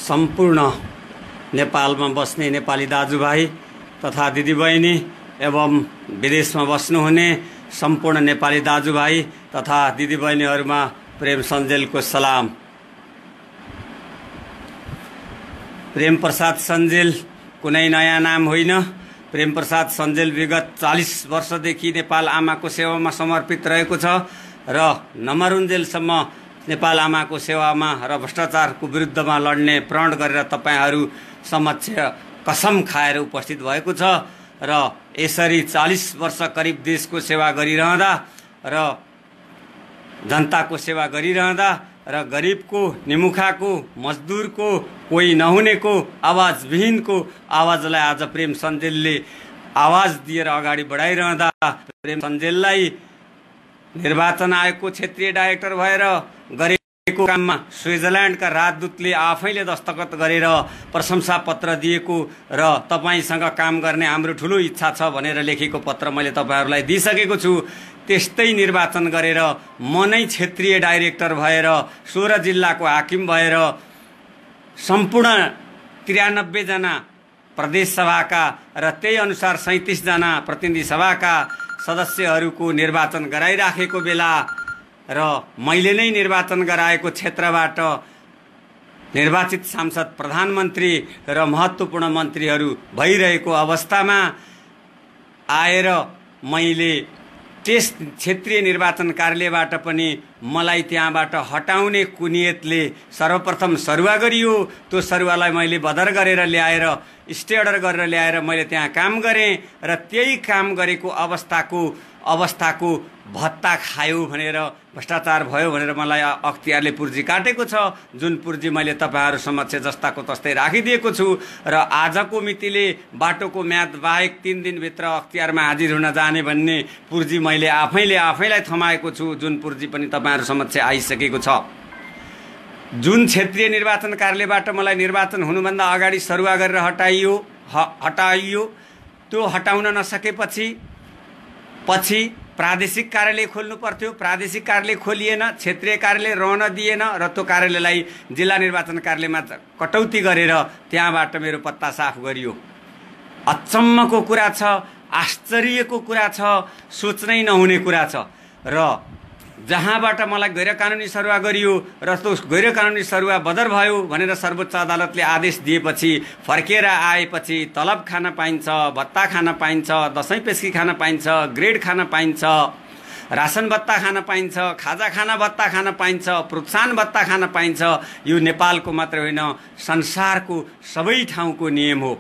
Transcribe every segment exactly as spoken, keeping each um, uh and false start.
सम्पूर्ण नेपालमा बस्ने नेपाली दाजुभाइ तथा दिदीबहिनी एवं विदेशमा बस्नुहुने सम्पूर्ण नेपाली दाजुभाइ तथा दिदीबहिनीहरूमा प्रेम सञ्जेलको सलाम। प्रेम प्रसाद सञ्जेल कुनै नयाँ नाम होइन। प्रेम प्रसाद सञ्जेल विगत चालीस वर्षदेखि नेपाल आमाको सेवामा समर्पित रहेको छ र नमरुन्जेलसम्म नेपाल आमाको सेवामा र भ्रष्टाचारको विरुद्धमा लड्ने प्रण गरेर तपाईहरू समक्ष कसम खाएर उपस्थित भएको छ र यसरी चालीस वर्ष करिब देशको सेवा गरिरहँदा र जनताको सेवा गरिरहँदा र गरिबको, निमुखाको, मजदुरको, कोही नहुनेको, आवाजविहीनको आवाजलाई आज प्रेम सञ्जेलले आवाज दिएर अगाडि बढाइरहँदा प्रेम सञ्जेललाई निर्वाचन आयोगको क्षेत्रीय डाइरेक्टर भएर गरेको काममा स्विजरल्यान्डका राजदूतले आफैले दस्तखत गरेर प्रशंसा पत्र दिएको र तपाईसँग काम गर्ने हाम्रो ठुलो इच्छा छ भनेर लेखेको पत्र मैले तपाईहरूलाई दिइसकेको छु। त्यस्तै निर्वाचन गरेर म नै क्षेत्रीय डाइरेक्टर भएर सोह्र जिल्लाको हाकिम भएर सम्पूर्ण त्रियानब्बे जना प्रदेश सभाका र त्यही अनुसार सैँतिस जना प्रतिनिधि सभाका सदस्यहरूको निर्वाचन गराइराखेको बेला र मैले नै निर्वाचन गराएको क्षेत्रबाट निर्वाचित सांसद, प्रधानमन्त्री र महत्त्वपूर्ण मन्त्रीहरू भइरहेको अवस्थामा आएर मैले त्यस क्षेत्रीय निर्वाचन कार्यालयबाट पनि मलाई त्यहाँबाट हटाउने कुनियतले सर्वप्रथम सरुवा गरियो। त्यो सरुवालाई मैले बदर गरेर ल्याएर स्टे अर्डर गरेर ल्याएर मैले त्यहाँ काम गरेँ र त्यही काम गरेको अवस्थाको अवस्थाको भत्ता खायो भनेर, भ्रष्टाचार भयो भनेर मलाई अख्तियारले पुर्जी काटेको छ, जुन पुर्जी मैले तपाईहरू समक्ष जस्ताको तस्तै राखिदिएको छु र आजको मितिले बाटोको म्याद बाहेक तीन दिनभित्र अख्तियारमा हाजिर हुन जाने भन्ने पुर्जी मैले आफैले आफैलाई थमाएको छु, जुन पुर्जी पनि तपाईहरू समक्ष आइसकेको छ। जुन क्षेत्रीय निर्वाचन कार्यालयबाट मलाई निर्वाचन हुनुभन्दा अगाडि सरुवा गरेर हटाइयो हटाइयो त्यो हटाउन नसकेपछि पछि प्रादेशिक कार्यालय खोल्नु पर्थ्यो। प्रादेशिक कार्यालय खोलिएन, क्षेत्रीय कार्यालय रहन दिएन र त्यो कार्यालयलाई जिल्ला निर्वाचन कार्यालयमा कटौती गरेर त्यहाँबाट मेरो पत्ता साफ गरियो। अचम्मको कुरा छ, आश्चर्यको कुरा छ, सोच्नै नहुने कुरा छ र जहाँबाट मलाई गैर कानुनी सरुवा गरियो र त्यो गैर कानुनी सरुवा बदर भयो भनेर सर्वोच्च अदालतले आदेश दिएपछि फर्केर आएपछि तलब खान पाइन्छ, भत्ता खान पाइन्छ, दसैँ पेस्की खान पाइन्छ, ग्रेड खान पाइन्छ, रासन भत्ता खान पाइन्छ, खाजा खाना भत्ता खान पाइन्छ, प्रोत्साहन भत्ता खान पाइन्छ। यो नेपालको मात्र होइन, संसारको सबै ठाउँको नियम हो।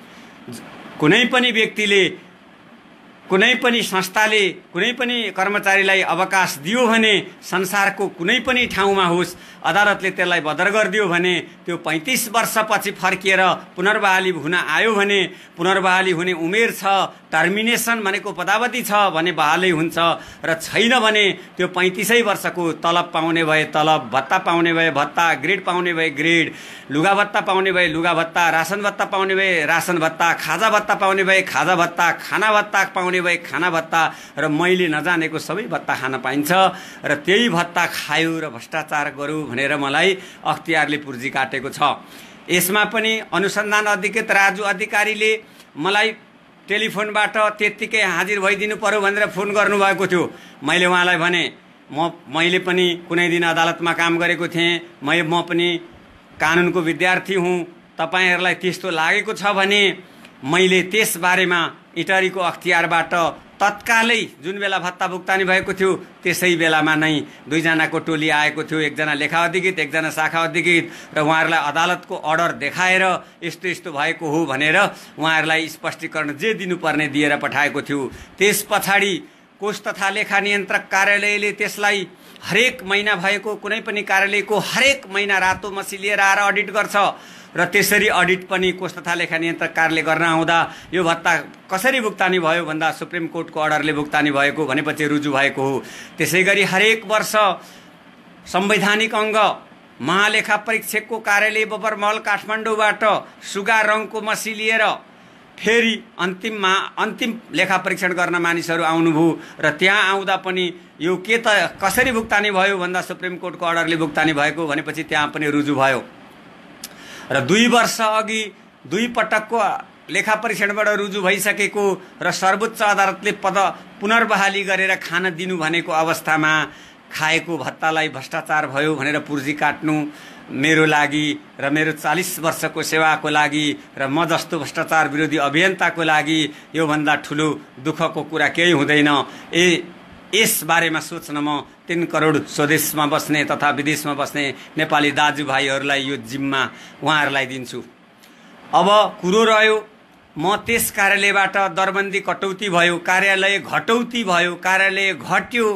कुनै पनि व्यक्तिले, कुनै पनि संस्थाले कुनै पनि कर्मचारीलाई अवकाश दियो भने संसारको कुनै पनि ठाउँमा होस्, अदालतले त्यसलाई बदर गरिदियो भने त्यो पैँतिस वर्षपछि फर्किएर पुनर्बहाली हुन आयो भने, पुनर्बहाली हुने उमेर छ, टर्मिनेसन भनेको पदावधि छ भने बहाली हुन्छ र छैन भने त्यो पैँतिसै वर्षको तलब पाउने भए तलब, भत्ता पाउने भए भत्ता, ग्रेड पाउने भए ग्रेड, लुगा भत्ता पाउने भए लुगा भत्ता, रासन भत्ता पाउने भए रासन भत्ता, खाजा भत्ता पाउने भए खाजा भत्ता, खाना भत्ता पाउने भए खाना भत्ता र मैले नजानेको सबै भत्ता खान पाइन्छ र त्यही भत्ता खायो र भ्रष्टाचार गरौँ भनेर मलाई अख्तियारले पुर्जी काटेको छ। यसमा पनि अनुसन्धान अधिकृत राजु अधिकारीले मलाई टेलिफोनबाट त्यत्तिकै हाजिर भइदिनु पर्यो भनेर फोन गर्नुभएको थियो। मैले उहाँलाई भने म मैले पनि कुनै दिन अदालतमा काम गरेको थिएँ, म म पनि कानुनको विद्यार्थी हुँ, तपाईहरूलाई त्यस्तो लागेको छ भने मैले त्यस बारेमा इटरीको अख्तियारबाट तत्कालै जुन बेला भत्ता भुक्तानी भएको थियो त्यसै बेलामा नै दुईजनाको टोली आएको थियो, एकजना लेखा अधिकृत, एकजना शाखा अधिकृत र उहाँहरूलाई अदालतको अर्डर देखाएर यस्तो यस्तो भएको हो भनेर उहाँहरूलाई स्पष्टीकरण जे दिनुपर्ने दिएर पठाएको थियो। त्यस पछाडि कोष तथा लेखा नियन्त्रक कार्यालयले त्यसलाई हरेक महिना भएको कुनै पनि कार्यालयको हरेक महिना रातो मसी लिएर आएर अडिट गर्छ र त्यसरी अडिट पनि कोष तथा लेखा नियन्त्रक कार्यालय गर्न आउँदा यो भत्ता कसरी भुक्तानी भयो भन्दा सुप्रिम कोर्टको अर्डरले भुक्तानी भएको भनेपछि रुजु भएको हो। त्यसै गरी हरेक वर्ष संवैधानिक अङ्ग महालेखा परीक्षकको कार्यालय बबरमहल काठमाडौँबाट सुगा रङको मसी लिएर फेरि अन्तिममा अन्तिम लेखा परीक्षण गर्न मानिसहरू आउनुभयो र त्यहाँ आउँदा पनि यो के त कसरी भुक्तानी भयो भन्दा सुप्रिम कोर्टको अर्डरले भुक्तानी भएको भनेपछि त्यहाँ पनि रुजु भयो। र दुई वर्ष अघि दुई पटकको लेखा परीक्षणबाट रुजु भइसकेको र सर्वोच्च अदालतले पद पुनर्बहाली गरेर खान दिनु भनेको अवस्थामा खाएको भत्तालाई भ्रष्टाचार भयो भनेर पुर्जी काट्नु मेरो लागि र मेरो चालीस वर्षको सेवाको लागि र म जस्तो भ्रष्टाचार विरोधी अभियन्ताको लागि योभन्दा ठुलो दुःखको कुरा केही हुँदैन। ए यस बारेमा सोच्न म तीन करोड स्वदेशमा बस्ने तथा विदेशमा बस्ने नेपाली दाजुभाइहरूलाई यो जिम्मा उहाँहरूलाई दिन्छु। अब कुरो रह्यो म त्यस कार्यालयबाट दरबन्दी कटौती भयो, कार्यालय घटौती भयो, कार्यालय घट्यो,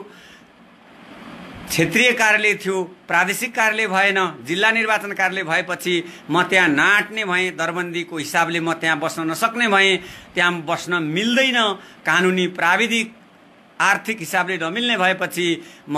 क्षेत्रीय कार्यालय थियो, प्रादेशिक कार्यालय भएन, जिल्ला निर्वाचन कार्यालय भएपछि म त्यहाँ नाट्ने भएँ, दरबन्दीको हिसाबले म त्यहाँ बस्न नसक्ने भएँ, त्यहाँ बस्न मिल्दैन, कानुनी प्राविधिक आर्थिक हिसाबले नमिल्ने भएपछि म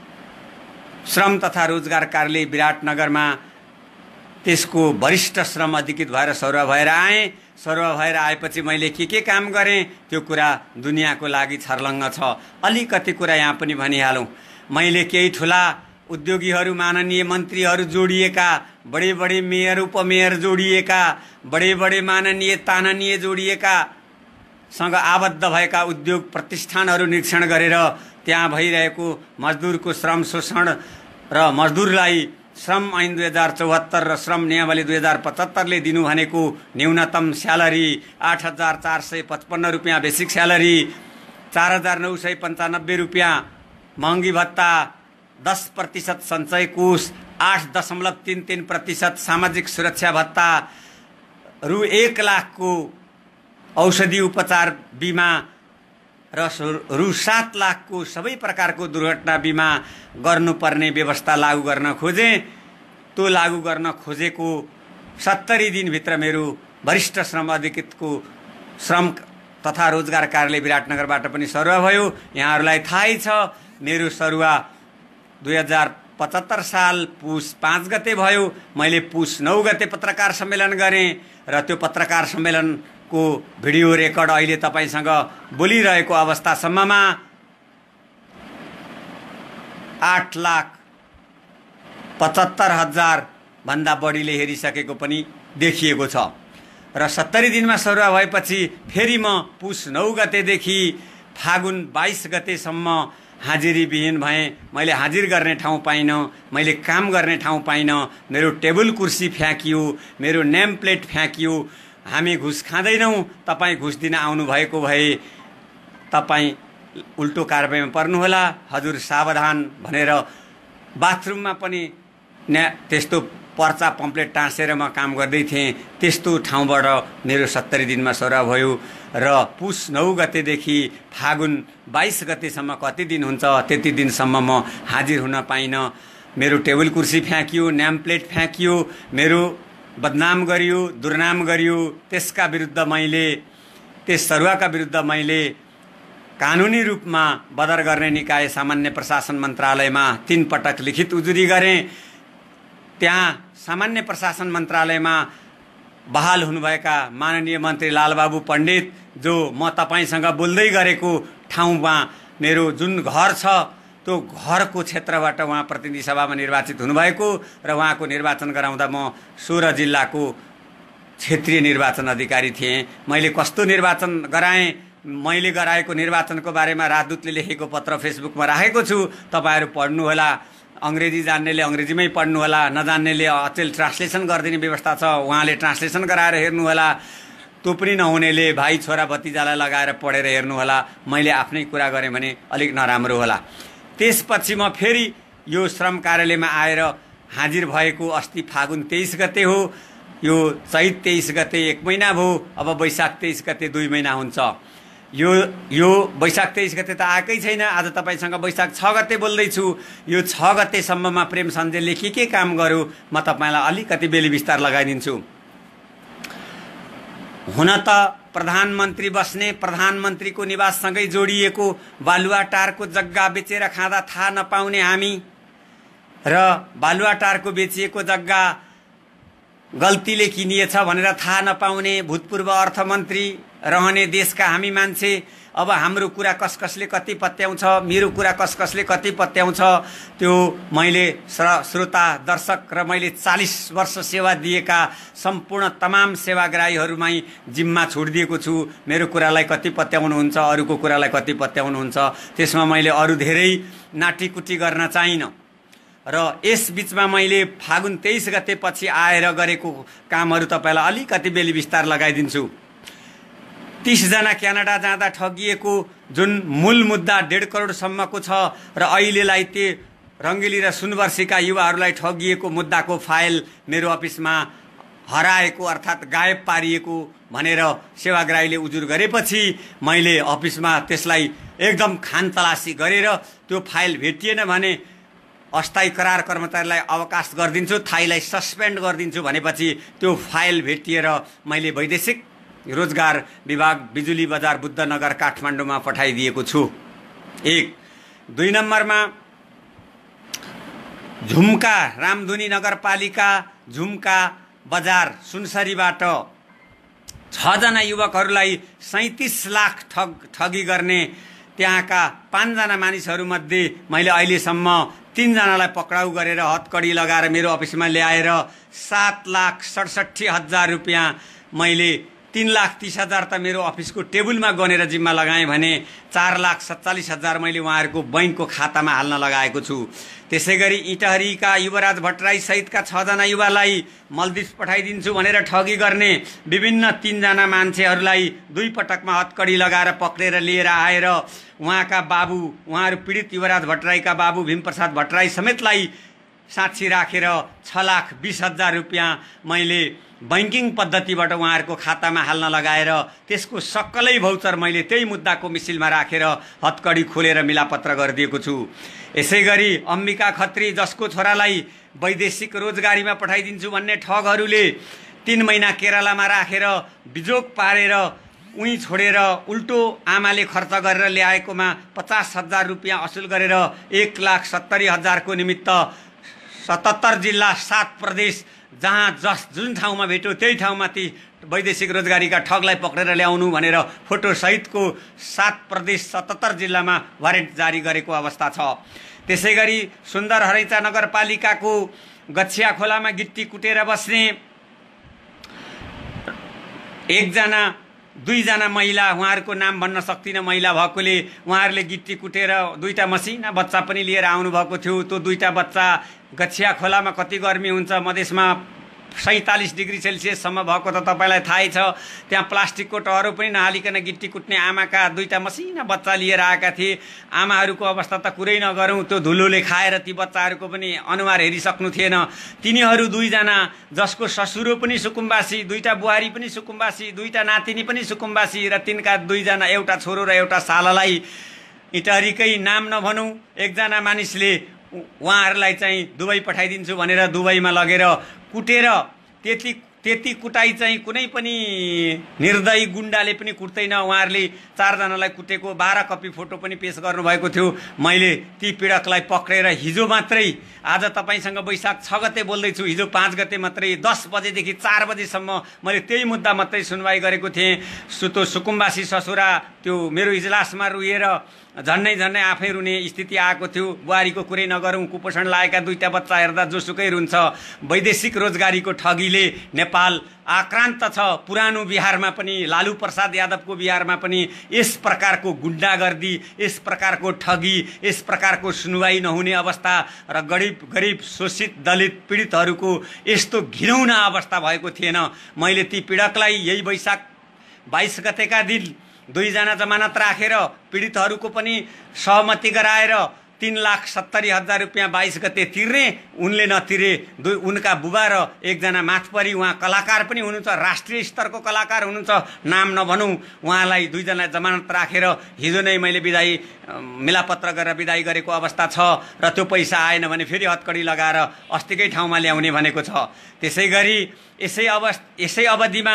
श्रम तथा रोजगार कार्यालय विराटनगरमा त्यसको वरिष्ठ श्रम अधिकृत भएर सरुवा भएर आएँ। सरुवा भएर आएपछि मैले के के काम गरेँ त्यो कुरा दुनियाँको लागि छर्लङ्ग छ। अलिकति कुरा यहाँ पनि भनिहालौँ। मैले केही ठुला उद्योगीहरू, माननीय मन्त्रीहरू जोडिएका, बडे बडे मेयर उपमेयर जोडिएका, बडे बडे माननीय ताननीय जोडिएका सँग आबद्ध भएका उद्योग प्रतिष्ठानहरू निरीक्षण गरेर त्यहाँ भइरहेको मजदुरको श्रम शोषण र मजदुरलाई श्रम ऐन दुई हजार चौहत्तर र श्रम नियमावली दुई हजार पचहत्तरले दिनु भनेको न्यूनतम स्यालेरी आठ हजार चार सय पचपन्न रुपियाँ, बेसिक स्यालेरी चार हजार नौ सय पन्चानब्बे रुपियाँ, महँगी भत्ता दस प्रतिशत सञ्चय कोष आठ दशमलव तीन तीन प्रतिशत, सामाजिक सुरक्षा भत्ता रु एक लाखको औषधि उपचार बिमा र रु सात लाखको सबै प्रकारको दुर्घटना बिमा गर्नुपर्ने व्यवस्था लागू गर्न खोजे। त्यो लागू गर्न खोजेको सत्तरी दिनभित्र मेरो वरिष्ठ श्रम अधिकृतको श्रम तथा रोजगार कार्यालय विराटनगरबाट पनि सरुवा भयो। यहाँहरूलाई थाहै छ मेरो सरुवा दुई हजार पचहत्तर साल पुस पाँच गते भयो। मैले पुस नौ गते पत्रकार सम्मेलन गरेँ र त्यो पत्रकार सम्मेलनको भिडियो रेकर्ड अहिले तपाईसँग बोलिरहेको अवस्थासम्ममा आठ लाख पचहत्तर हजार भन्दा बढीले हेरिसकेको पनि देखिएको छ। र सत्तरी दिनमा सरुवा भएपछि फेरि म पुस नौ गतेदेखि फागुन बाइस गतेसम्म हाजिरी विहीन भएँ। मैले हाजिर गर्ने ठाउँ पाइनँ, मैले काम गर्ने ठाउँ पाइनँ, मेरो टेबल कुर्सी फ्याँकियो, मेरो नेम प्लेट फ्याँकियो। हामी घुस खाँदैनौँ, तपाईँ घुस दिन आउनुभएको भए तपाईँ उल्टो कारबाहीमा पर्नुहोला, हजुर सावधान भनेर बाथरुममा पनि न्या त्यस्तो पर्चा पम्पलेट टाँसेर म काम गर्दै थिएँ। त्यस्तो ठाउँबाट मेरो सत्तरी दिनमा सरुवा भयो र पुस नौ गतेदेखि फागुन बाइस गतेसम्म कति दिन हुन्छ त्यति दिनसम्म म हाजिर हुन पाइनँ। मेरो टेबल कुर्सी फ्याँकियो, न्याम प्लेट फ्याँकियो, मेरो बदनाम गरियो, दुर्नाम गरियो। त्यसका विरुद्ध मैले त्यस सरुवाका विरुद्ध मैले कानुनी रूपमा बदर गर्ने निकाय सामान्य प्रशासन मन्त्रालयमा तीन पटक लिखित उजुरी गरेँ। त्यहाँ सामान्य प्रशासन मन्त्रालयमा बहाल हुनुभएका माननीय मन्त्री लालबाबु पण्डित, जो म तपाईसँग बोल्दै गरेको ठाउँमा मेरो जुन घर छ त्यो घरको क्षेत्रबाट उहाँ प्रतिनिधि सभामा निर्वाचित हुनुभएको र उहाँको निर्वाचन गराउँदा म सोह्र जिल्लाको क्षेत्रीय निर्वाचन अधिकारी थिएँ। मैले कस्तो निर्वाचन गराएँ, मैले गराएको निर्वाचनको बारेमा राजदूतले लेखेको पत्र फेसबुकमा राखेको छु, तपाईहरू पढ्नुहोला। अंग्रेजी जान्नेले अंग्रेजीमै पढ्नुहोला, नजान्नेले अचेल ट्रान्सलेसन गरिदिने व्यवस्था छ, उहाँले ट्रान्सलेसन गराएर हेर्नुहोला। त्यो पनि नहुनेले भाइ छोरा भतिजालाई लगाएर पढेर हेर्नुहोला। मैले आफ्नै कुरा गरेँ भने अलिक नराम्रो होला। त्यसपछि म फेरि यो श्रम कार्यालयमा आएर हाजिर भएको अस्ति फागुन तेइस गते हो। यो चैत तेइस गते एक महिना भयो, अब वैशाख तेइस गते दुई महिना हुन्छ। यो यो वैशाख तेइस गते त आएकै छैन। आज तपाईसँग वैशाख छ गते बोल्दैछु। यो छ गतेसम्ममा प्रेम सञ्जेलले के के काम गर्यो म तपाईँलाई अलिकति बेली विस्तार लगाइदिन्छु। हुन त प्रधानमन्त्री बस्ने प्रधानमन्त्रीको निवाससँगै जोडिएको बालुवाटारको जग्गा बेचेर खाँदा थाहा नपाउने हामी र बालुवाटारको बेचिएको जग्गा गल्तीले किनिएछ भनेर थाहा नपाउने भूतपूर्व अर्थमन्त्री रहने देशका हामी मान्छे अब हाम्रो कुरा कस कसले कति पत्याउँछ, मेरो कुरा कस कसले कति पत्याउँछ, त्यो मैले श्रोता दर्शक र मैले चालीस वर्ष सेवा दिएका सम्पूर्ण तमाम सेवाग्राहीहरूमै जिम्मा छोडिदिएको छु। मेरो कुरालाई कति पत्याउनुहुन्छ, अरूको कुरालाई कति पत्याउनुहुन्छ, त्यसमा मैले अरू धेरै नाटीकुटी गर्न चाहिन। र यस बीचमा मैले फागुन तेइस गते पछि आएर गरेको कामहरू तपाईँलाई अलिकति बेली विस्तार लगाइदिन्छु। तीस जना क्यानाडा जाँदा ठगिएको जुन मूल मुद्दा डेढ करोडसम्मको छ र अहिलेलाई त्यो रङ्गेली र सुनवर्षीका युवाहरूलाई ठगिएको मुद्दाको फाइल मेरो अफिसमा हराएको अर्थात् गायब पारिएको भनेर सेवाग्राहीले उजुर गरेपछि मैले अफिसमा त्यसलाई एकदम खानतलासी गरेर त्यो फाइल भेटिएन भने अस्थायी करार कर्मचारीलाई अवकाश गरिदिन्छु, थाईलाई सस्पेन्ड गरिदिन्छु भनेपछि त्यो फाइल भेटिएर मैले वैदेशिक रोजगार विभाग बिजुली बजार बुद्धनगर काठमाडौँमा पठाइदिएको छु। एक दुई नम्बरमा झुम्का रामधुनी नगरपालिका झुम्का बजार सुनसरीबाट छजना युवकहरूलाई सैंतीस लाख ठग ठगी गर्ने त्यहाँका पाँचजना मानिसहरूमध्ये मैले अहिलेसम्म तीनजनालाई पक्राउ गरेर हतकडी लगाएर मेरो अफिसमा ल्याएर सात लाख सडसठी हजार रुपियाँ मैले तीन लाख तीस हजार त मेरो अफिसको टेबुलमा गनेर जिम्मा लगाएँ भने चार लाख सत्तालिस हजार मैले उहाँहरूको बैङ्कको खातामा हाल्न लगाएको छु। त्यसै गरी इटहरीका युवराज भट्टराई सहितका छजना युवालाई मल्दिप्स पठाइदिन्छु भनेर ठगी गर्ने विभिन्न तीनजना मान्छेहरूलाई दुई पटकमा हतकडी लगाएर पक्रेर लिएर आएर उहाँका बाबु उहाँहरू पीडित युवराज भट्टराईका बाबु भीमप्रसाद भट्टराई समेतलाई साक्षी राखेर छ लाख बीस हजार रुपियाँ मैले बैंकिङ पद्धतिबाट उहाँहरूको खातामा हाल्न लगाएर त्यसको सक्कलै भौचर मैले त्यही मुद्दाको मिसिलमा राखेर हतकडी खोलेर मिलापत्र गरिदिएको छु। यसै गरी अम्बिका खत्री जसको छोरालाई वैदेशिक रोजगारीमा पठाइदिन्छु भन्ने ठगहरूले तीन महिना केरलामा राखेर बिजोग पारेर उही छोडेर उल्टो आमाले खर्च गरेर ल्याएकोमा पचास हजार रुपियाँ असुल गरेर एक लाख सत्तरी हजारको निमित्त सतहत्तर जिल्ला सात प्रदेश जहाँ जस जुन ठाउँमा भेट्यो त्यही ठाउँमा ती वैदेशिक रोजगारीका ठगलाई पक्रेर ल्याउनु भनेर फोटो सहितको सात प्रदेश सतहत्तर जिल्लामा वारेन्ट जारी गरेको अवस्था छ। त्यसै गरी सुन्दर हरैचा नगरपालिकाको गछिया खोलामा गिट्टी कुटेर बस्ने एकजना दुईजना महिला उहाँहरूको नाम भन्न सक्दिनँ महिला भएकोले उहाँहरूले गिट्टी कुटेर दुईटा मसिना बच्चा पनि लिएर आउनुभएको थियो। त्यो दुईटा बच्चा गछिया खोलामा कति गर्मी हुन्छ मधेसमा सैंतालीस डिग्री सेल्सियससम्म भएको त तपाईँलाई थाहै छ। त्यहाँ प्लास्टिकको टहरो पनि नहालिकन गिट्टी कुट्ने आमाका दुईटा मसिना बच्चा लिएर आएका थिए। आमाहरूको अवस्था त कुरै नगरौँ, त्यो धुलोले खाएर ती बच्चाहरूको पनि अनुहार हेरिसक्नु थिएन। तिनीहरू दुईजना जसको ससुरो पनि सुकुम्बासी, दुईटा बुहारी पनि सुकुम्बासी, दुईटा नातिनी पनि सुकुम्बासी र तिनका दुईजना एउटा छोरो र एउटा सालालाई इटहरीकै नाम नभनौँ एकजना मानिसले उहाँहरूलाई चाहिँ दुबई पठाइदिन्छु भनेर दुबईमा लगेर कुटेर त्यति त्यति कुटाई चाहिँ कुनै पनि निर्दयी गुण्डाले पनि कुट्दैन। उहाँहरूले चारजनालाई कुटेको बाह्र कपी फोटो पनि पेश गर्नुभएको थियो। मैले ती पीडकलाई पक्रेर हिजो मात्रै, आज तपाईँसँग वैशाख छ गते बोल्दैछु, हिजो पाँच गते मात्रै दस बजेदेखि चार बजेसम्म मैले त्यही मुद्दा मात्रै सुनवाई गरेको थिएँ। सुतो सुकुम्बासी ससुरा त्यो मेरो इजलासमा रुएर झन्नै झन्नै आफै रुने स्थिति आएको थियो। बुहारीको कुरै नगरौँ, कुपोषण लागेका दुईटा बच्चा हेर्दा जोसुकै रुन्छ। वैदेशिक रोजगारीको ठगीले नेपाल आक्रान्त छ। पुरानो बिहारमा पनि लालू प्रसाद यादवको बिहारमा पनि यस प्रकारको गुण्डागर्दी, यस प्रकारको ठगी, यस प्रकारको सुनवाई नहुने अवस्था र गरिब गरिब शोषित दलित पीडितहरूको यस्तो घिनौना अवस्था भएको थिएन। मैले ती पीडकलाई यही वैशाख बाइस गतेका दिन दुईजना जमानत राखेर पीडितहरूको पनि सहमति गराएर तीन लाख सत्तरी हजार रुपियाँ बाइस गते तिर्ने, उनले नतिरे दुई उनका बुबा र एकजना माथपरी उहाँ कलाकार पनि हुनुहुन्छ, राष्ट्रिय स्तरको कलाकार हुनुहुन्छ, नाम नभनौँ, उहाँलाई दुईजना जमानत राखेर हिजो नै मैले बिदाई मिलापत्र गरेर बिदाई गरेको अवस्था छ। र त्यो पैसा आएन भने फेरि हतकडी लगाएर अस्तिकै ठाउँमा ल्याउने भनेको छ। त्यसै गरी यसै अवस्था यसै अवधिमा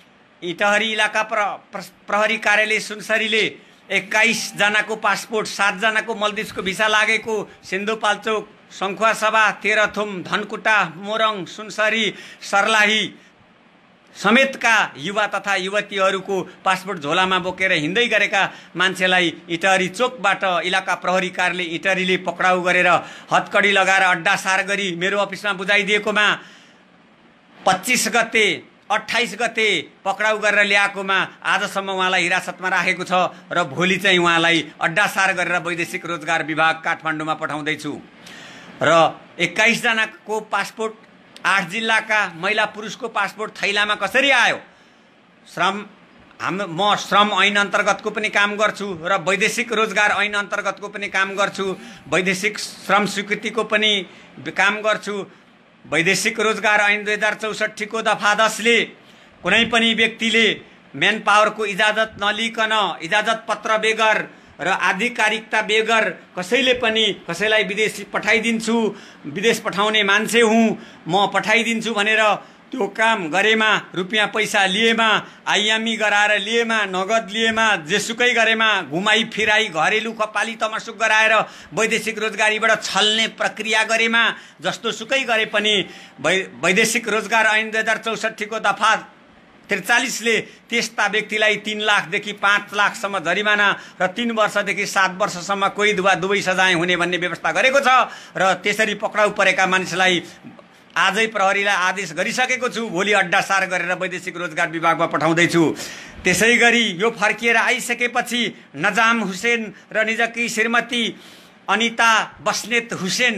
इटहरी इलाका प्र, प्र, प्रहरी कार्यालय सुनसरीले एक्काइस जनाको पासपोर्ट, सात जनाको मल्दिप्सको भिसा लागेको, सिन्धुपाल्चोक सङ्खुवासभा, तेह्रथुम, धनकुटा, मोरङ, सुनसरी, सर्लाही समेतका युवा तथा युवतीहरूको पासपोर्ट झोलामा बोकेर हिँड्दै गरेका मान्छेलाई इटहरी चोकबाट इलाका प्रहरी कार्यालय इटहरीले पक्राउ गरेर हतकडी लगाएर अड्डासार गरी मेरो अफिसमा बुझाइदिएकोमा पच्चिस गते अट्ठाइस गते पक्राउ गरेर ल्याएकोमा आजसम्म उहाँलाई हिरासतमा राखेको छ र भोलि चाहिँ उहाँलाई अड्डासार गरेर वैदेशिक रोजगार विभाग काठमाडौँमा पठाउँदैछु। र एक्काइस जनाको पासपोर्ट आठ जिल्लाका महिला पुरुषको पासपोर्ट थैलामा कसरी आयो? श्रम हाम म श्रम ऐन अन्तर्गतको पनि काम गर्छु र वैदेशिक रोजगार ऐन अन्तर्गतको पनि काम गर्छु, वैदेशिक श्रम स्वीकृतिको पनि काम गर्छु। वैदेशिक रोजगार ऐन दुई हजार चौसठी को दफा दसले कुनै पनि व्यक्तिले म्यान पावरको इजाजत नलिकन, इजाजत पत्र बेगर र आधिकारिकता बेगर कसैले पनि कसैलाई विदेश पठाइदिन्छु, विदेश पठाउने मान्छे हुँ म पठाइदिन्छु भनेर त्यो काम गरेमा, रुपियाँ पैसा लिएमा, आइयामी गराएर लिएमा, नगद लिएमा, जेसुकै गरेमा, घुमाई फिराई घरेलु खपाली तमसुक गराएर वैदेशिक रोजगारीबाट छल्ने प्रक्रिया गरेमा, जस्तो सुकै गरे पनि वै वैदेशिक रोजगार ऐन दुई हजार चौसठीको दफा त्रिचालिसले त्यस्ता व्यक्तिलाई तीन लाखदेखि पाँच लाखसम्म जरिमाना र तीन वर्षदेखि सात वर्षसम्म कोही दुवा दुवै सजाय हुने भन्ने व्यवस्था गरेको छ। र त्यसरी पक्राउ परेका मानिसलाई आजै प्रहरीलाई आदेश गरिसकेको छु, भोलि अड्डासार गरेर वैदेशिक रोजगार विभागमा पठाउँदैछु। त्यसै गरी यो फर्किएर आइसकेपछि नजाम हुसेन र निजकी श्रीमती अनिता बस्नेत हुसेन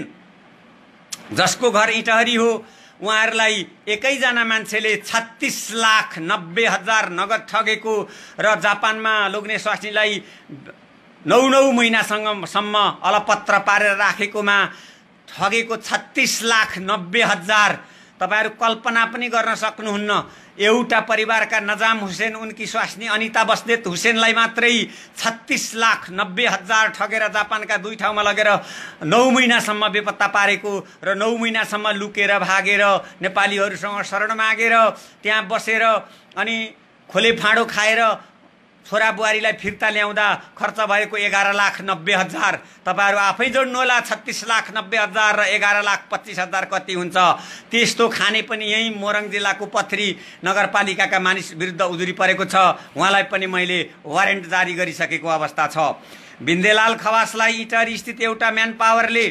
जसको घर इटहरी हो, उहाँहरूलाई एकैजना मान्छेले छत्तीस लाख नब्बे हजार नगद ठगेको र जापानमा लोग्ने स्वास्नीलाई नौ नौ महिनासम्म अलपत्र पारेर राखेकोमा ठगेको छत्तीस लाख नब्बे हजार तपाईहरु कल्पना पनि गर्न सक्नुहुन्न। एउटा परिवारका नजाम हुसेन उनकी स्वास्नी अनिता बस्नेत हुसेनलाई मात्रै छत्तीस लाख नब्बे हजार ठगेर जापानका दुई ठाउँमा लगेर नौ महिनासम्म बेपत्ता पारेको र नौ महिनासम्म लुकेर भागेर नेपालीहरूसँग शरण मागेर त्यहाँ बसेर अनि खोले फाँडो खाएर छोरा बुहारीलाई फिर्ता ल्याउँदा खर्च भएको एघार लाख नब्बे हजार। तपाईहरु आफै जोड्नुहोला, छत्तीस लाख नब्बे हजार र एघार लाख पच्चीस हजार कति हुन्छ। त्यस्तो खाने पनि यही मोरङ जिल्लाको पथरी नगरपालिकाका मानिस विरुद्ध उजुरी परेको छ। उहाँलाई पनि मैले वारेन्ट जारी गरिसकेको अवस्था छ। बिन्देलाल खवासलाई इटहरी स्थित एउटा म्यान पावरले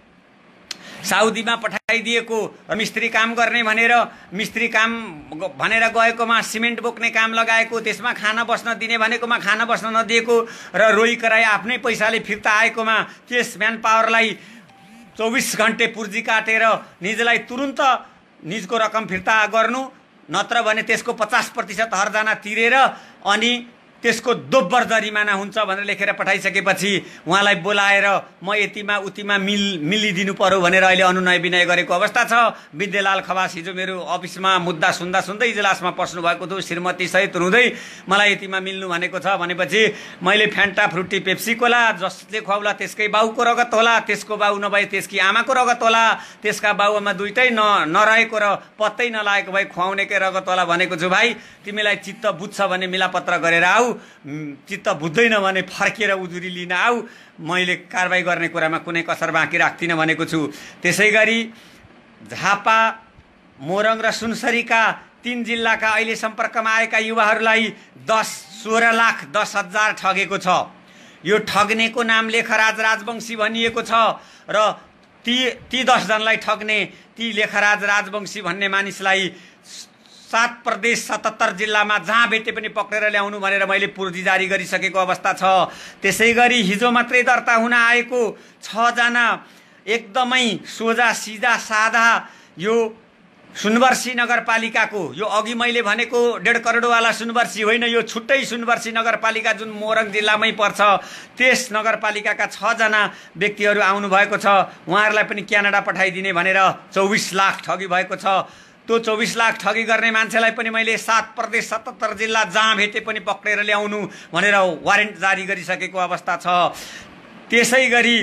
साउदीमा पठाइदिएको मिस्त्री काम गर्ने भनेर मिस्त्री काम भनेर गएकोमा सिमेन्ट बोक्ने काम लगाएको, त्यसमा खाना बस्न दिने भनेकोमा खाना बस्न नदिएको र रोई कराई आफ्नै पैसाले फिर्ता आएकोमा त्यस म्यान पावरलाई चौबिस घण्टे पुर्जी काटेर निजलाई तुरुन्त निजको रकम फिर्ता गर्नु, नत्र भने त्यसको पचास प्रतिशत हरजना तिरेर अनि त्यसको दोब्बर जरिमाना हुन्छ भनेर लेखेर पठाइसकेपछि उहाँलाई बोलाएर म यतिमा उतिमा मिल मिलिदिनु पर्यो भनेर अहिले अनुनय विनय गरेको अवस्था छ। विद्यालाल खवास हिजो मेरो अफिसमा मुद्दा सुन्दा सुन्दै इजलासमा पस्नु भएको थियो, श्रीमती सहित रुँदै मलाई यतिमा मिल्नु भनेको छ भनेपछि मैले फ्यान्टा फ्रुटी पेप्सी कोला जसले खुवाउला त्यसकै बाउको रगत होला, त्यसको बाउ नभए त्यसकी आमाको रगत होला, त्यसका बाउमा दुइटै न नरहेको र पत्तै नलागेको भए खुवाउनेकै रगत होला भनेको छु। भाइ तिमीलाई चित्त बुझ्छ भने मिलापत्र गरेर आऊ, चित्त बुझ्दैन भने फर्केर उजुरी लिन आऊ, मैले कारबाही गर्ने कुरामा कुनै कसर बाँकी राख्दिनँ भनेको छु। त्यसै गरी झापा, मोरङ र सुनसरीका तीन जिल्लाका अहिले सम्पर्कमा आएका युवाहरूलाई दस सोह्र लाख दस हजार ठगेको छ। यो ठग्नेको नाम लेखराज राजवंशी भनिएको छ र ती ती दसजनालाई ठग्ने ती लेखराज राजवंशी भन्ने मानिसलाई सात प्रदेश सतहत्तर जिल्लामा जहाँ भेटे पनि पक्रेर ल्याउनु भनेर मैले पूर्जी जारी गरिसकेको अवस्था छ। त्यसै गरी हिजो मात्रै दर्ता हुन आएको छजना एकदमै सोझा सिधा साधा यो सुनवर्सी नगरपालिकाको, यो अघि मैले भनेको डेढ करोडवाला सुनवर्सी होइन, यो छुट्टै सुनवर्सी नगरपालिका जुन मोरङ जिल्लामै पर्छ त्यस नगरपालिकाका छजना व्यक्तिहरू आउनुभएको छ। उहाँहरूलाई पनि क्यानाडा पठाइदिने भनेर चौबिस लाख ठगी भएको छ। त्यो चौबिस लाख ठगी गर्ने मान्छेलाई पनि मैले सात प्रदेश सतहत्तर जिल्ला जहाँ भेटे पनि पक्रेर ल्याउनु भनेर वारेन्ट जारी गरिसकेको अवस्था छ। त्यसै गरी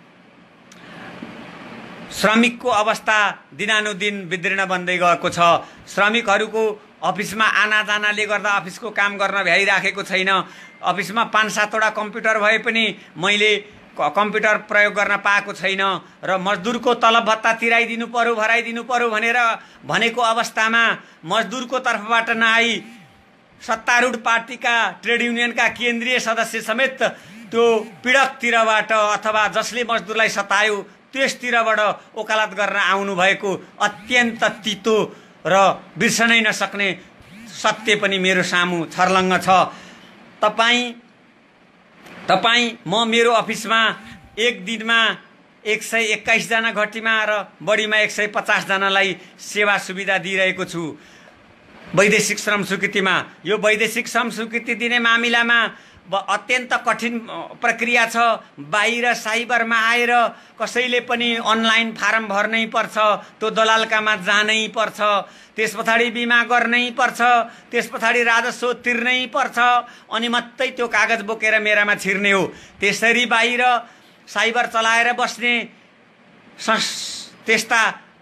श्रमिकको अवस्था दिनानुदिन विदीर्ण बन्दै गएको छ। श्रमिकहरूको अफिसमा आनाजानाले गर्दा अफिसको काम गर्न भ्याइराखेको छैन। अफिसमा पाँच सातवटा कम्प्युटर भए पनि मैले कम्प्युटर प्रयोग गर्न पाएको छैन र मजदुरको तलब भत्ता तिराइदिनु पर्यो भराइदिनु पर्यो भनेर भनेको अवस्थामा मजदुरको तर्फबाट नआई सत्तारूढ पार्टीका ट्रेड युनियनका केन्द्रीय सदस्य समेत त्यो पीडकतिरबाट अथवा जसले मजदुरलाई सतायो त्यसतिरबाट वकालत गर्न आउनुभएको अत्यन्त तितो र बिर्सनै नसक्ने सत्य पनि मेरो सामु छर्लङ्ग छ। तपाईँ तपाईँ म मेरो अफिसमा एक दिनमा एक सय एक्काइसजना घटीमा र बढीमा एक सय पचासजनालाई सेवा सुविधा दिइरहेको छु वैदेशिक श्रम स्वीकृतिमा। यो वैदेशिक श्रम स्वीकृति दिने मामिलामा अत्यन्त कठिन प्रक्रिया छ। बाहिर साइबरमा आएर कसैले पनि अनलाइन फारम भर्नै पर्छ, त्यो दलालकामा जानै पर्छ, त्यस पछाडि बिमा गर्नै पर्छ, त्यस पछाडि राजस्व तिर्नै पर्छ, अनि मात्रै त्यो कागज बोकेर मेरामा छिर्ने हो। त्यसरी बाहिर साइबर चलाएर बस्ने त्यस्ता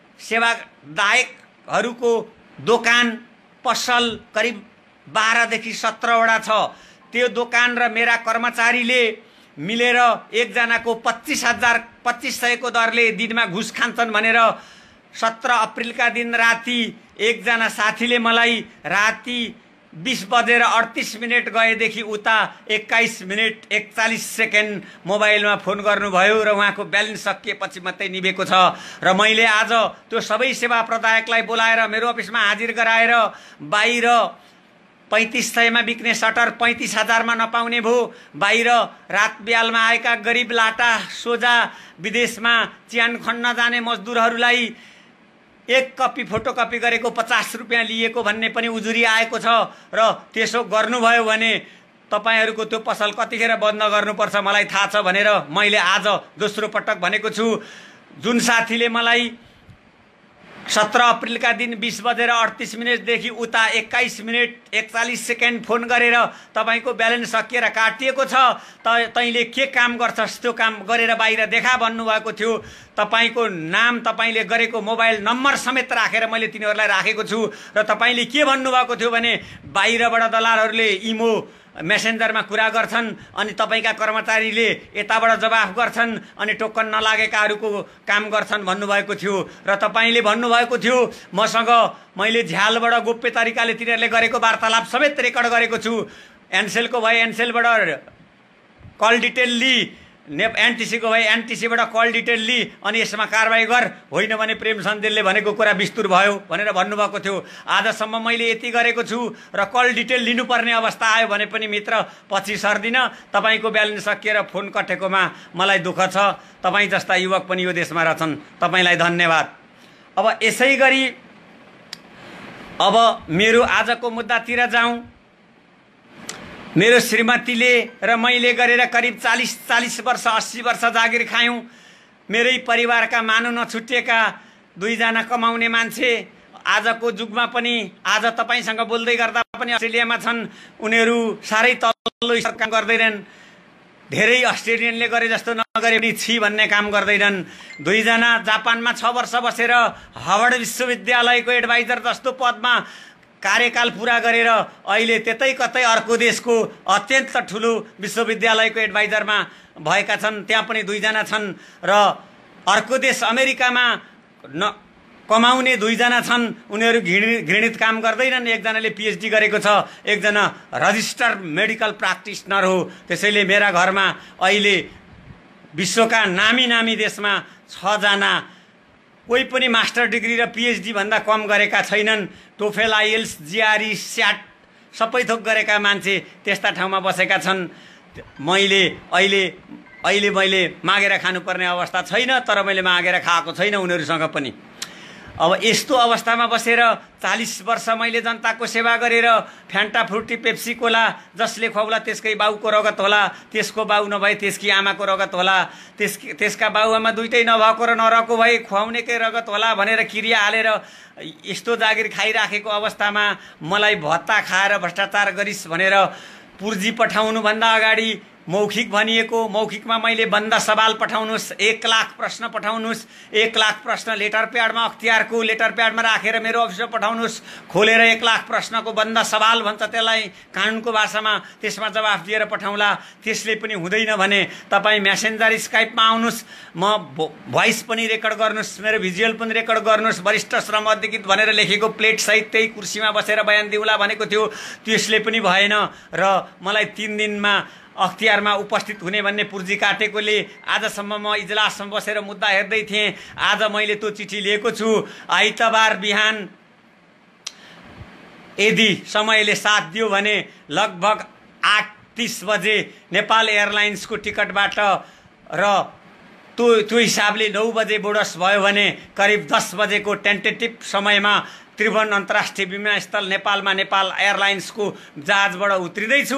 सेवादायकहरूको दोकान पसल करिब बाह्रदेखि सत्रवटा छ। त्यो दोकान र मेरा कर्मचारीले मिलेर एकजनाको पच्चिस हजार पच्चिस सयको दरले दिनमा घुस खान्छन् भनेर सत्र अप्रिलका दिन राति एकजना साथीले मलाई राति बीस बजेर अडतिस मिनट गएदेखि उता एक्काइस मिनट एकचालिस सेकेन्ड मोबाइलमा फोन गर्नुभयो र उहाँको ब्यालेन्स सकिएपछि मात्रै निभेको छ। र मैले आज त्यो सबै सेवा प्रदायकलाई बोलाएर मेरो अफिसमा हाजिर गराएर बाहिर पैंतीस सयमा बिक्ने सटर पैंतीस हजारमा नपाउने भयो। बाहिर रात बिहालमा आएका गरिब लाटा सोझा विदेशमा चियान खन्न जाने मजदुरहरूलाई एक कपी फोटोकपी गरेको पचास रुपियाँ लिएको भन्ने पनि उजुरी आएको छ। र त्यसो गर्नुभयो भने तपाईहरूको त्यो पसल कतिखेर बन्द गर्नुपर्छ मलाई थाहा छ भनेर मैले आज दोस्रो पटक भनेको छु। जुन साथीले मलाई सत्र अप्रिलका दिन बीस बजेर अडतिस मिनटदेखि उता एक्काइस मिनट एकचालिस सेकेन्ड फोन गरेर तपाईँको ब्यालेन्स सकिएर काटिएको छ, त तैँले के काम गर्छस् त्यो काम गरेर बाहिर देखा भन्नुभएको थियो। तपाईँको नाम तपाईँले गरेको मोबाइल नम्बर समेत राखेर मैले तिनीहरूलाई राखेको छु। र तपाईँले के भन्नुभएको थियो भने बाहिरबाट दलालहरूले इमो मेसेन्जरमा कुरा गर्छन् अनि तपाईँका कर्मचारीले यताबाट जवाफ गर्छन् अनि टोकन नलागेकाहरूको काम गर्छन् भन्नुभएको थियो। र तपाईँले भन्नुभएको थियो मसँग मैले झ्यालबाट गोप्य तरिकाले तिनीहरूले गरेको वार्तालाप समेत रेकर्ड गरेको छु। एनसेलको भए एनसेलबाट कल डिटेल लि, ने एनटिसीको भए एनटिसीबाट कल डिटेल लि अनि यसमा कारवाही गर, होइन भने प्रेम सन्देलले भनेको कुरा विस्तृत भयो भनेर भन्नुभएको थियो। आजसम्म मैले यति गरेको छु र कल डिटेल लिनुपर्ने अवस्था आयो भने पनि मित्र पछि सर्दिनँ। तपाईँको ब्यालेन्स सकिएर फोन कटेकोमा मलाई दुःख छ। तपाईँ जस्ता युवक पनि यो देशमा रहेछन्, तपाईँलाई धन्यवाद। अब यसै गरी अब मेरो आजको मुद्दातिर जाउँ। मेरो श्रीमतीले र मैले गरेर करिब चालीस चालीस वर्ष अस्सी वर्ष जागिर खायौँ। मेरै परिवारका मानु नछुटिएका दुईजना कमाउने मान्छे आजको जुगमा पनि आज तपाईँसँग बोल्दै गर्दा पनि अस्ट्रेलियामा छन्। उनीहरू साह्रै तल्लो स्तर काम गर्दैनन्, धेरै अस्ट्रेलियनले गरे जस्तो नगरे पनि छि भन्ने काम गर्दैनन्। दुईजना जापानमा छ वर्ष बसेर हार्वर्ड विश्वविद्यालयको एडभाइजर जस्तो पदमा कार्यकाल पूरा गरेर अहिले त्यतै कतै अर्को देशको अत्यन्त ठुलो विश्वविद्यालयको एडभाइजरमा भएका छन्। त्यहाँ पनि दुईजना छन्। र अर्को देश अमेरिकामा न कमाउने दुईजना छन्। उनीहरू घृणित काम गर्दैनन्। एकजनाले पिएचडी गरेको छ, एकजना रजिस्टर्ड मेडिकल प्र्याक्टिसनर हो। त्यसैले मेरा घरमा अहिले विश्वका नामी नामी देशमा छजना कोही पनि मास्टर डिग्री र पिएचडी भन्दा कम गरेका छैनन्। टोफेल, आइएल्स, जिआरई, स्याट सबै थोक गरेका मान्छे त्यस्ता ठाउँमा बसेका छन्। मैले अहिले अहिले मैले मागेर खानुपर्ने अवस्था छैन, तर मैले मागेर खाएको छैन उनीहरूसँग पनि। अब यस्तो अवस्थामा बसेर चालीस वर्ष मैले जनताको सेवा गरेर फ्यान्टा, फ्रुटी, पेप्सी, कोला जसले खुवाउला त्यसकै बाउको रगत होला, त्यसको बाउ नभए त्यसकी आमाको रगत होला, त्यस त्यसका बाउआमा दुइटै नभएको र नरहेको भए खुवाउनेकै रगत होला भनेर किरिया हालेर यस्तो जागिर खाइराखेको अवस्थामा मलाई भत्ता खाएर भ्रष्टाचार गरिस् भनेर पुर्जी पठाउनुभन्दा अगाडि मौखिक भनिएको मौखिकमा मैले बन्द सवाल पठाउनुहोस्, एक लाख प्रश्न पठाउनुहोस्, एक लाख प्रश्न लेटर प्याडमा अख्तियारको लेटर प्याडमा राखेर मेरो अफिसमा पठाउनुहोस्, खोलेर एक लाख प्रश्नको बन्द सवाल भन्छ त्यसलाई कानुनको भाषामा, त्यसमा जवाफ दिएर पठाउँला। त्यसले पनि हुँदैन भने तपाईँ म्यासेन्जर स्काइपमा आउनुहोस्, म भोइस पनि रेकर्ड गर्नुहोस्, मेरो भिजुअल पनि रेकर्ड गर्नुहोस्, वरिष्ठ श्रम अध्यक्षित भनेर लेखेको प्लेट सहित त्यही कुर्सीमा बसेर बयान दिउला भनेको थियो, त्यसले पनि भएन र मलाई तीन दिनमा अख्तियारमा उपस्थित हुने भन्ने पुर्जी काटेकोले आजसम्म म इजलासमा बसेर मुद्दा हेर्दै थिएँ। आज मैले त्यो चिठी लिएको छु। आइतबार बिहान यदि समयले साथ दियो भने लगभग आठ तीस बजे नेपाल एयरलाइन्सको टिकटबाट र त्यो त्यो हिसाबले नौ बजे बोर्डस भयो भने करिब दस बजेको टेन्टेटिभ समयमा त्रिभुवन अन्तर्राष्ट्रिय विमानस्थल नेपालमा नेपाल एयरलाइन्सको जहाजबाट उत्रिँदैछु।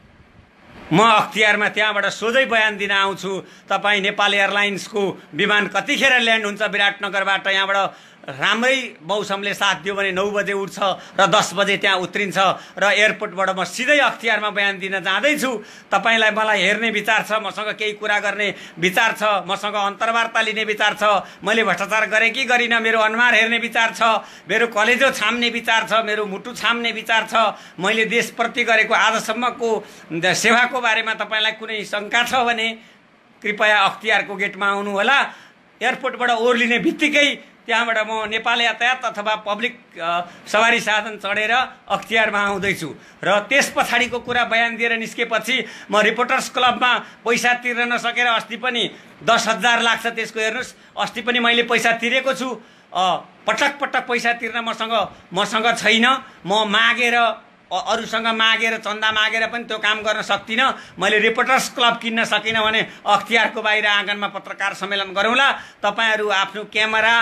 म अख्तियारमा त्यहाँबाट सोझै बयान दिन आउँछु। तपाईँ नेपाल एयरलाइन्सको विमान कतिखेर ल्यान्ड हुन्छ विराटनगरबाट, यहाँबाट राम्रै मौसमले साथ दियो भने नौ बजे उठ्छ र दस बजे त्यहाँ उत्रिन्छ र एयरपोर्टबाट म सिधै अख्तियारमा बयान दिन जाँदैछु। तपाईँलाई मलाई हेर्ने विचार छ, मसँग केही कुरा गर्ने विचार छ, मसँग अन्तर्वार्ता लिने विचार छ, मैले भ्रष्टाचार गरेँ कि गरिनँ मेरो अनुहार हेर्ने विचार छ, मेरो कलेजो छाम्ने विचार छ, मेरो मुटु छाम्ने विचार छ, मैले देशप्रति गरेको आजसम्मको सेवाको बारेमा तपाईँलाई कुनै शङ्का छ भने कृपया अख्तियारको गेटमा आउनु होला। एयरपोर्टबाट ओर्लिने बित्तिकै त्यहाँबाट म नेपाल यातायात अथवा पब्लिक सवारी साधन चढेर अख्तियारमा आउँदैछु र त्यस पछाडिको कुरा बयान दिएर निस्केपछि म रिपोर्टर्स क्लबमा पैसा तिर्न नसकेर अस्ति पनि दस हजार लाग्छ त्यसको हेर्नुहोस्, अस्ति पनि मैले पैसा तिरेको छु। पटक पटक पैसा तिर्न मसँग मसँग छैन। म मागेर अरूसँग मागेर चन्दा मागेर पनि त्यो काम गर्न सक्दिनँ। मैले रिपोर्टर्स क्लब किन्न सकिनँ भने अख्तियारको बाहिर आँगनमा पत्रकार सम्मेलन गरौँला। तपाईँहरू आफ्नो क्यामेरा,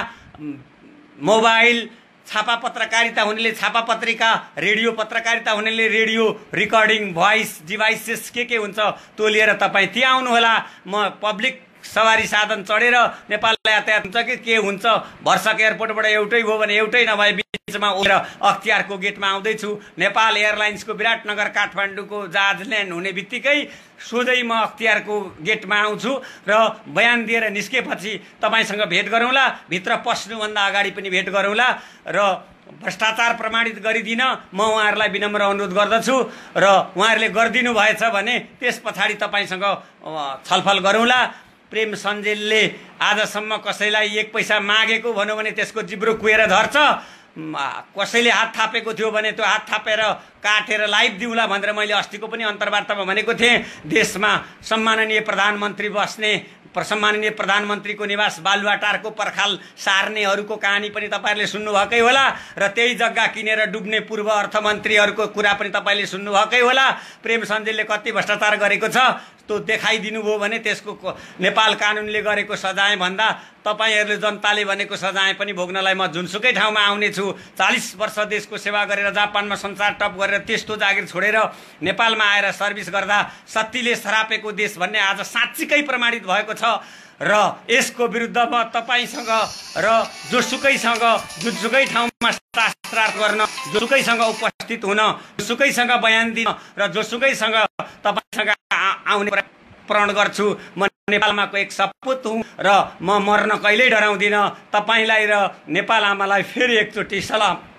मोबाइल, छापा पत्रकारिता हुनेले छापा पत्रिका, रेडियो पत्रकारिता हुनेले रेडियो रिकर्डिङ भोइस डिभाइसेस के के हुन्छ त्यो लिएर तपाईँ त्यहाँ आउनुहोला। म पब्लिक सवारी साधन चढेर नेपाल यातायात हुन्छ कि के हुन्छ, भर्सक एयरपोर्टबाट एउटै भयो भने एउटै नभए बिचमा उडेर अख्तियारको गेटमा आउँदैछु। नेपाल एयरलाइन्सको विराटनगर काठमाडौँको जहाज ल्यान्ड हुने बित्तिकै सोझै म अख्तियारको गेटमा आउँछु र बयान दिएर निस्केपछि तपाईँसँग भेट गरौँला। भित्र पस्नुभन्दा अगाडि पनि भेट गरौँला र भ्रष्टाचार प्रमाणित गरिदिन म उहाँहरूलाई विनम्र अनुरोध गर्दछु र उहाँहरूले गरिदिनु भएछ भने त्यस पछाडि तपाईँसँग छलफल गरौँला। प्रेम सञ्जेलले आजसम्म कसैलाई एक पैसा मागेको भन्यो भने त्यसको जिब्रो कुहेर धर्छ। कसैले हात थापेको थियो भने त्यो हात थापेर काटेर लाइभ दिउँला भनेर मैले अस्तिको पनि अन्तर्वार्तामा भनेको थिएँ। देशमा सम्माननीय प्रधानमन्त्री बस्ने सम्माननीय प्रधानमन्त्रीको निवास बालुवाटारको पर्खाल सार्नेहरूको कहानी पनि तपाईँहरूले सुन्नुभएकै होला र त्यही जग्गा किनेर डुब्ने पूर्व अर्थमन्त्रीहरूको कुरा पनि तपाईँले सुन्नुभएकै होला। प्रेम सञ्जेलले कति भ्रष्टाचार गरेको छ त्यो देखाइदिनु भयो भने त्यसको नेपाल कानुनले गरेको सजाय भन्दा तपाईँहरूले जनताले भनेको सजाय पनि भोग्नलाई म जुनसुकै ठाउँमा आउने छु। चालिस वर्ष देशको सेवा गरेर जापानमा संसार टप गरेर त्यस्तो जागिर छोडेर नेपालमा आएर सर्भिस गर्दा सत्तीले सरापेको देश भन्ने आज साँच्चीकै प्रमाणित भएको छ र यसको विरुद्धमा तपाईँसँग र जोसुकैसँग जुनसुकै ठाउँमा शास्त्रार्थ गर्न, जोसुकैसँग उपस्थित हुन, जोसुकैसँग बयान दिन र जोसुकैसँग तपाईँसँग आउने प्रण गर्छु। म नेपालमा एक सपुत हुँ र म मर्न कहिल्यै डराउँदिनँ। तपाईँलाई र नेपाल आमालाई फेरि एकचोटि सलाम।